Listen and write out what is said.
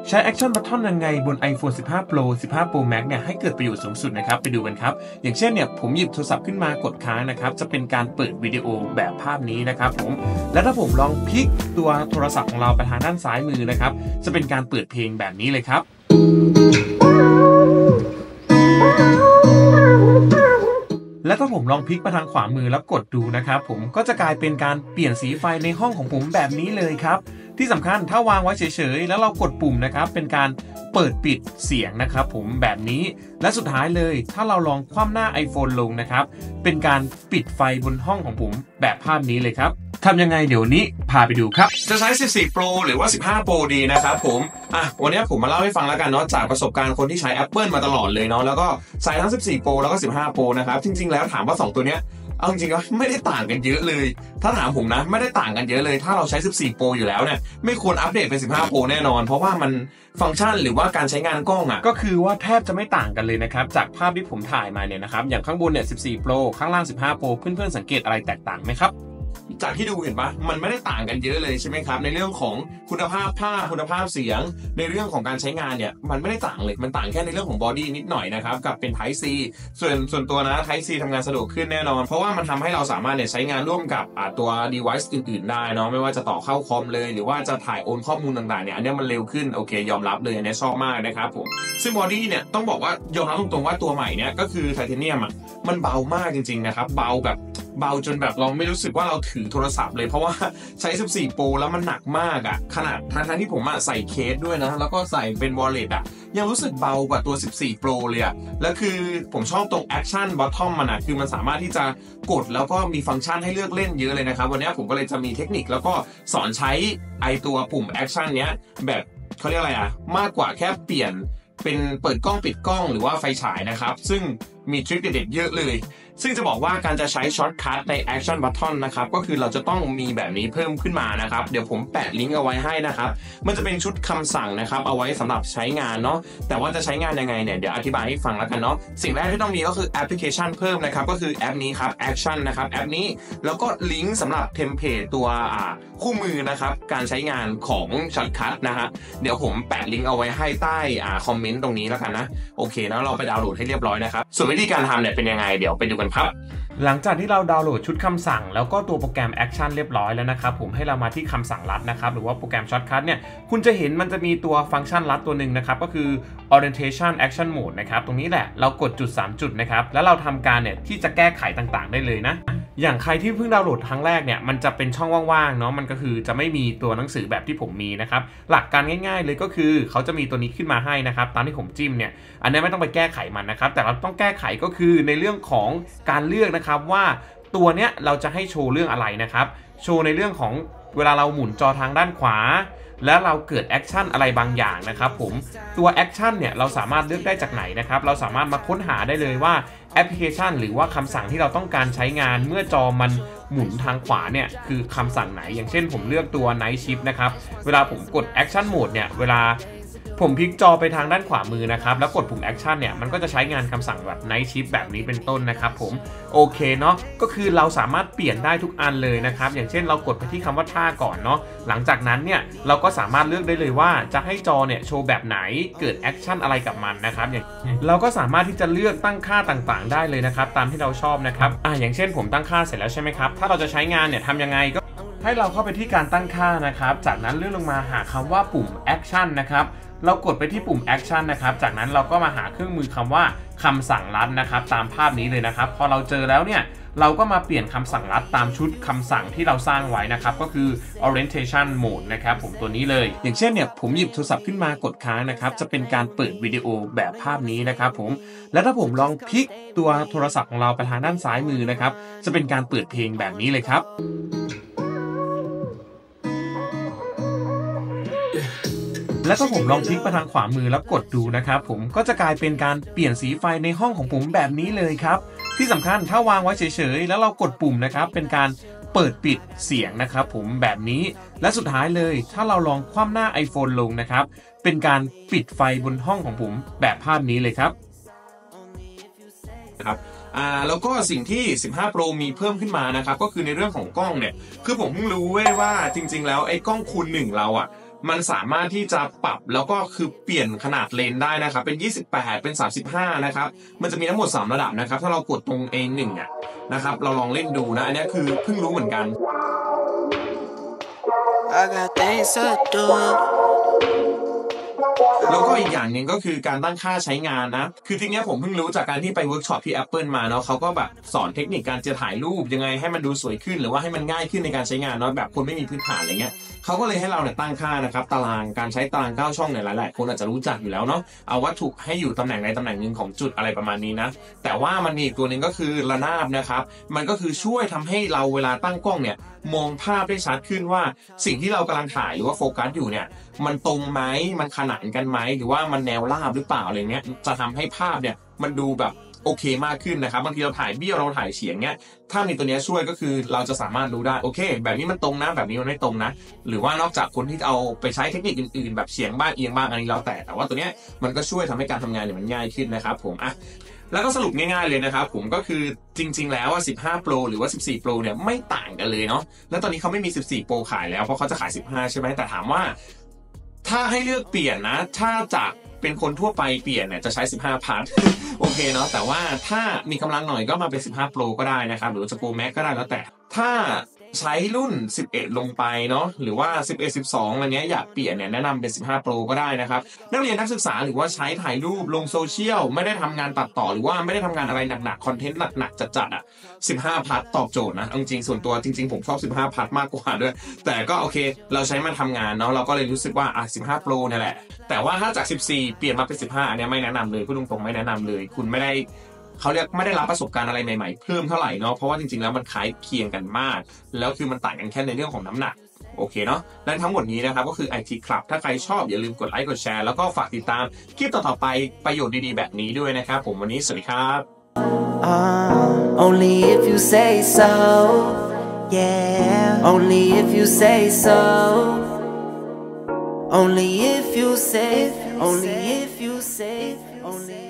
ใช้ Action Button ยังไงบน iPhone 15 Pro 15 Pro Max เนี่ยให้เกิดประโยชน์สูงสุดนะครับไปดูกันครับอย่างเช่นเนี่ยผมหยิบโทรศัพท์ขึ้นมากดค้างนะครับจะเป็นการเปิดวิดีโอแบบภาพนี้นะครับผมและถ้าผมลองพลิกตัวโทรศัพท์ของเราไปทางด้านซ้ายมือนะครับจะเป็นการเปิดเพลงแบบนี้เลยครับและถ้าผมลองพลิกไปทางขวามือแล้วกดดูนะครับผมก็จะกลายเป็นการเปลี่ยนสีไฟในห้องของผมแบบนี้เลยครับที่สำคัญถ้าวางไว้เฉยๆแล้วเรากดปุ่มนะครับเป็นการเปิดปิดเสียงนะครับผมแบบนี้และสุดท้ายเลยถ้าเราลองคว่ำหน้า iPhone ลงนะครับเป็นการปิดไฟบนห้องของผมแบบภาพนี้เลยครับทำยังไงเดี๋ยวนี้พาไปดูครับจะใช้14 Pro หรือว่า15 Pro ดีนะครับผมวันนี้ผมมาเล่าให้ฟังแล้วกันเนาะจากประสบการณ์คนที่ใช้ Apple มาตลอดเลยเนาะแล้วก็ใช้ทั้ง14 Pro แล้วก็15 Pro นะครับจริงๆแล้วถามว่า2ตัวเนี้ยเอาจริงๆก็ไม่ได้ต่างกันเยอะเลยถ้าถามผมนะไม่ได้ต่างกันเยอะเลยถ้าเราใช้14 Pro อยู่แล้วเนี่ยไม่ควรอัปเดตเป็น15 Pro แน่นอนเพราะว่ามันฟังก์ชันหรือว่าการใช้งานกล้องก็คือว่าแทบจะไม่ต่างกันเลยนะครับจากภาพที่ผมถ่ายมาเนี่ยนะครับอย่างข้างบนเนี่ย14 Pro ข้างล่าง15 Pro เพื่อนๆสังเกตอะไรแตกต่างไหมครับจากที่ดูเห็นปะมันไม่ได้ต่างกันเยอะเลยใช่ไหมครับในเรื่องของคุณภาพภาพคุณภาพเสียงในเรื่องของการใช้งานเนี่ยมันไม่ได้ต่างเลยมันต่างแค่ในเรื่องของบอดี้นิดหน่อยนะครับกับเป็น Type C ส่วนตัวนะ Type C ทำงานสะดวกขึ้นแน่นอนเพราะว่ามันทำให้เราสามารถใช้งานร่วมกับตัว device อื่นๆได้เนาะไม่ว่าจะต่อเข้าคอมเลยหรือว่าจะถ่ายโอนข้อมูลต่างๆเนี่ยอันนี้มันเร็วขึ้นโอเคยอมรับเลยอันนี้ชอบมากนะครับผมซึ่งบอดี้เนี่ยต้องบอกว่ายอมรับตรงๆว่าตัวใหม่เนี่ยก็คือไทเทเนียมมันเบามากจริงๆนะครับเบาจนแบบเราไม่รู้สึกว่าเราถือโทรศัพท์เลยเพราะว่าใช้14 Pro แล้วมันหนักมากขนาดทั้งที่ผมใส่เคสด้วยนะแล้วก็ใส่เป็น wallet ยังรู้สึกเบากว่าตัว14 Pro เลยแล้วคือผมชอบตรง Action Button มันคือมันสามารถที่จะกดแล้วก็มีฟังก์ชันให้เลือกเล่นเยอะเลยนะครับวันนี้ผมก็เลยจะมีเทคนิคแล้วก็สอนใช้ตัวปุ่ม Action เนี้ยแบบเขาเรียกอะไรมากกว่าแค่เปลี่ยนเป็นเปิดกล้องปิดกล้องหรือว่าไฟฉายนะครับซึ่งมีทริคเด็ดๆเยอะเลยซึ่งจะบอกว่าการจะใช้ช็อตคัทใน Action Button นะครับก็คือเราจะต้องมีแบบนี้เพิ่มขึ้นมานะครับเดี๋ยวผมแปะลิงก์เอาไว้ให้นะครับมันจะเป็นชุดคำสั่งนะครับเอาไว้สำหรับใช้งานเนาะแต่ว่าจะใช้งานยังไงเนี่ยเดี๋ยวอธิบายให้ฟังแล้วกันเนาะสิ่งแรกที่ต้องมีก็คือแอปพลิเคชันเพิ่มนะครับก็คือแอปนี้ครับ Action นะครับแอปนี้แล้วก็ลิงก์สำหรับเทมเพลตตัวคู่มือนะครับการใช้งานของช็อตคัทนะฮะเดี๋ยวผมแปะลิงก์เอาไว้ให้ใต้คอมเมนต์ตรงนี้แล้วกันนะโอเคแล้วเราไปดาวน์โหลดให้เรียบร้อยนะครับส่วนวิธีการทำเนี่ยเป็นยังไงเดี๋ยวไปดูกันครับหลังจากที่เราดาวน์โหลดชุดคำสั่งแล้วก็ตัวโปรแกรม Action เรียบร้อยแล้วนะครับผมให้เรามาที่คำสั่งลัดนะครับหรือว่าโปรแกรม Shortcut เนี่ยคุณจะเห็นมันจะมีตัวฟังก์ชันลัดตัวหนึ่งนะครับก็คือ Orientation Action Mode นะครับตรงนี้แหละเรากดจุด3จุดนะครับแล้วเราทำการเนี่ยที่จะแก้ไขต่างๆได้เลยนะอย่างใครที่เพิ่งดาวน์โหลดครั้งแรกเนี่ยมันจะเป็นช่องว่างๆเนาะมันก็คือจะไม่มีตัวหนังสือแบบที่ผมมีนะครับหลักการง่ายๆเลยก็คือเขาจะมีตัวนี้ขึ้นมาให้นะครับตามที่ผมจิ้มเนี่ยอันนี้ไม่ต้องไปแก้ไขมันนะครับแต่เราต้องแก้ไขก็คือในเรื่องของการเลือกนะครับว่าตัวเนี้ยเราจะให้โชว์เรื่องอะไรนะครับโชว์ในเรื่องของเวลาเราหมุนจอทางด้านขวาแล้วเราเกิดแอคชั่นอะไรบางอย่างนะครับผมตัวแอคชั่นเนี่ยเราสามารถเลือกได้จากไหนนะครับเราสามารถมาค้นหาได้เลยว่าแอปพลิเคชันหรือว่าคำสั่งที่เราต้องการใช้งานเมื่อจอมันหมุนทางขวาเนี่ยคือคำสั่งไหนอย่างเช่นผมเลือกตัว Night Shift นะครับเวลาผมกด Action Mode เนี่ยเวลาผมพลิกจอไปทางด้านขวามือนะครับแล้วกดปุ่ม Action เนี่ยมันก็จะใช้งานคำสั่งแบบ Night Shift แบบนี้เป็นต้นนะครับผมโอเคเนาะก็คือเราสามารถเปลี่ยนได้ทุกอันเลยนะครับอย่างเช่นเรากดไปที่คำว่าท่าก่อนเนาะหลังจากนั้นเนี่ยเราก็สามารถเลือกได้เลยว่าจะให้จอเนี่ยโชว์แบบไหนเกิดแอคชั่นอะไรกับมันนะครับอย่างเราก็สามารถที่จะเลือกตั้งค่าต่างๆได้เลยนะครับตามที่เราชอบนะครับอย่างเช่นผมตั้งค่าเสร็จแล้วใช่ไหมครับถ้าเราจะใช้งานเนี่ยทำยังไงก็ให้เราเข้าไปที่การตั้งค่านะครับจากนั้นเลื่อนลงมาหาคำว่าปุ่ม Action นะครับเรากดไปที่ปุ่ม Action นะครับจากนั้นเราก็มาหาเครื่องมือคำว่าคำสั่งลัดนะครับตามภาพนี้เลยนะครับพอเราเจอแล้วเนี่ยเราก็มาเปลี่ยนคำสั่งลัดตามชุดคำสั่งที่เราสร้างไว้นะครับก็คือ Orientation Mode นะครับผมตัวนี้เลยอย่างเช่นเนี่ยผมหยิบโทรศัพท์ขึ้นมากดค้างนะครับจะเป็นการเปิดวิดีโอแบบภาพนี้นะครับผมและถ้าผมลองพลิกตัวโทรศัพท์ของเราไปทางด้านซ้ายมือนะครับจะเป็นการเปิดเพลงแบบนี้เลยครับและถ้าผมลองพลิกไปทางขวามือแล้วกดดูนะครับผมก็จะกลายเป็นการเปลี่ยนสีไฟในห้องของผมแบบนี้เลยครับที่สำคัญถ้าวางไว้เฉยๆแล้วเรากดปุ่มนะครับเป็นการเปิดปิดเสียงนะครับผมแบบนี้และสุดท้ายเลยถ้าเราลองคว่ำหน้า iPhone ลงนะครับเป็นการปิดไฟบนห้องของผมแบบภาพนี้เลยครับแล้วก็สิ่งที่15 Pro มีเพิ่มขึ้นมานะครับก็คือในเรื่องของกล้องเนี่ยคือผมเพิ่งรู้ว่าจริงๆแล้วไอ้กล้องคูณ1เรามันสามารถที่จะปรับแล้วก็คือเปลี่ยนขนาดเลนได้นะครับเป็น28เป็น35นะครับมันจะมีทั้งหมด3ระดับนะครับถ้าเรากดตรง A1 เนี่ยนะครับเราลองเล่นดูนะอันนี้คือเพิ่งรู้เหมือนกันแล้วก็อีกอย่างหนึ่งก็คือการตั้งค่าใช้งานนะคือทีนี้ผมเพิ่งรู้จากการที่ไปเวิร์กช็อปที่ Apple มาเนาะเขาก็แบบสอนเทคนิคการจะถ่ายรูปยังไงให้มันดูสวยขึ้นหรือว่าให้มันง่ายขึ้นในการใช้งานเนาะแบบคนไม่มีพื้นฐานอะไรเงี้ยเขาก็เลยให้เราเนี่ยตั้งค่านะครับตารางการใช้ตาราง9ช่องเนี่ยหลายๆคนอาจจะรู้จักอยู่แล้วเนาะเอาวัตถุให้อยู่ตำแหน่งใดตำแหน่งหนึ่งของจุดอะไรประมาณนี้นะแต่ว่ามันมีอีกตัวนึงก็คือระนาบนะครับมันก็คือช่วยทำให้เราเวลาตั้งกล้องเนี่ยมองภาพได้ชัดขึ้นว่าสิ่งที่เรากำลังถ่ายหรือว่าโฟกัสอยู่เนี่ยมันตรงไหมมันขนานกันไหมหรือว่ามันแนวราบหรือเปล่าอะไรเงี้ยจะทำให้ภาพเนี่ยมันดูแบบโอเคมากขึ้นนะครับบางทีเราถ่ายเบี้ยวเราถ่ายเฉียงเนี้ยถ้ามีตัวนี้ช่วยก็คือเราจะสามารถรู้ได้โอเคแบบนี้มันตรงนะแบบนี้มันไม่ตรงนะหรือว่านอกจากคนที่เอาไปใช้เทคนิคอื่นๆแบบเฉียงบ้างเอียงบ้างอันนี้แล้วแต่ว่าตัวเนี้ยมันก็ช่วยทำให้การทำงานเนี่ยมันง่ายขึ้นนะครับผมอ่ะแล้วก็สรุปง่ายๆเลยนะครับผมก็คือจริงๆแล้ว15 Pro หรือว่า14 Pro เนี่ยไม่ต่างกันเลยเนาะแล้วตอนนี้เขาไม่มี14 Pro ขายแล้วเพราะเขาจะขาย15ใช่ไหมแต่ถามว่าถ้าให้เลือกเปลี่ยนนะถ้าจากเป็นคนทั่วไปเปลี่ยนเนี่ยจะใช้15พาร์ท โอเคเนาะแต่ว่าถ้ามีกำลังหน่อยก็มาเป็น15 Pro ก็ได้นะครับหรือจะ Pro Max ก็ได้แล้วแต่ถ้าใช้รุ่น11ลงไปเนาะหรือว่า11 12อะไรเนี้ยอยากเปลี่ยนเนี่ยแนะนำเป็น15 Pro ก็ได้นะครับนักเรียนนักศึกษาหรือว่าใช้ถ่ายรูปลงโซเชียลไม่ได้ทำงานตัดต่อหรือว่าไม่ได้ทำงานอะไรหนักๆคอนเทนต์หนักๆจัดๆอ่ะ15 พัทตอบโจทย์นะจริงๆส่วนตัวจริงๆผมชอบ15 พัทมากกว่าด้วยแต่ก็โอเคเราใช้มาทำงานเนาะเราก็เลยรู้สึกว่า15 Pro เนี่ยแหละแต่ว่าถ้าจาก14เปลี่ยนมาเป็น15อันนี้ไม่แนะนำเลยพูดตรงๆไม่แนะนำเลยคุณไม่ได้เขาเรียกไม่ได้รับประสบการณ์อะไรใหม่ๆเพิ่มเท่าไหร่เนาะเพราะว่าจริงๆแล้วมันคล้ายเคียงกันมากแล้วคือมันต่างกันแค่ในเรื่องของน้ำหนักโอเคเนาะและทั้งหมดนี้นะครับก็คือ IT Club ถ้าใครชอบอย่าลืมกดไลค์กดแชร์แล้วก็ฝากติดตามคลิปต่อๆไปประโยชน์ดีๆแบบนี้ด้วยนะครับผมวันนี้สวัสดีครับ Only if you say so, yeah. Only if you say so. Only if you say, only if you say, only